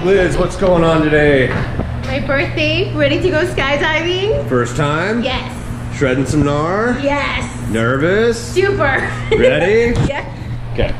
Liz, what's going on today? My birthday, ready to go skydiving? First time? Yes. Shredding some gnar? Yes. Nervous? Super. Ready? Yeah. Okay.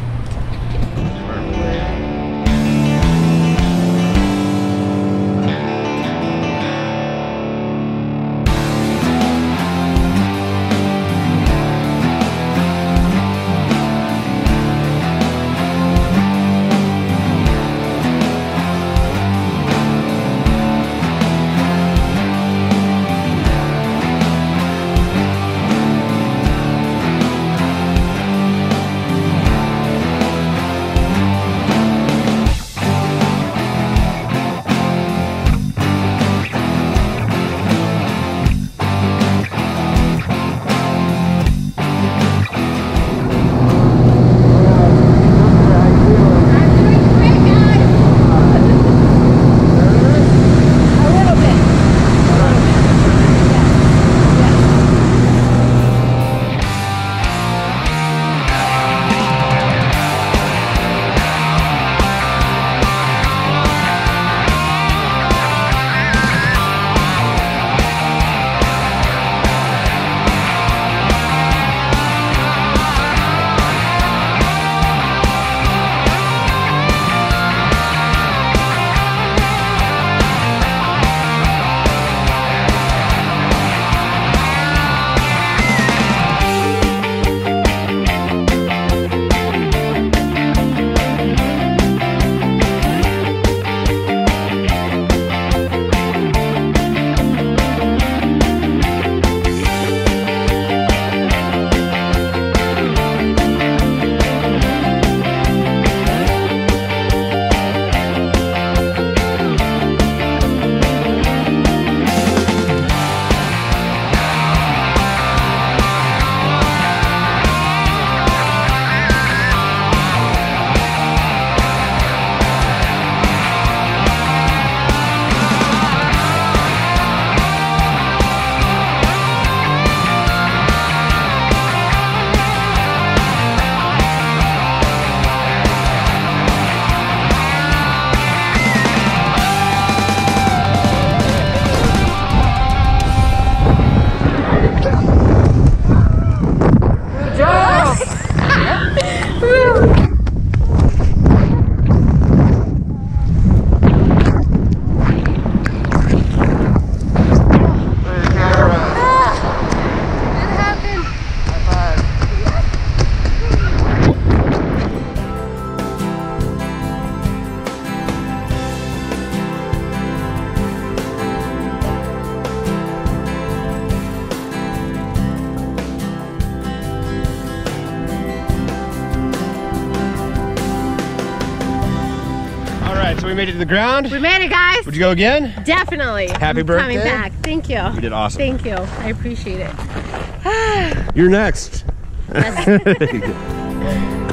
So we made it to the ground. We made it, guys. Would you go again? Definitely. Happy birthday. Coming back. Thank you. You did awesome. Thank you. I appreciate it. You're next.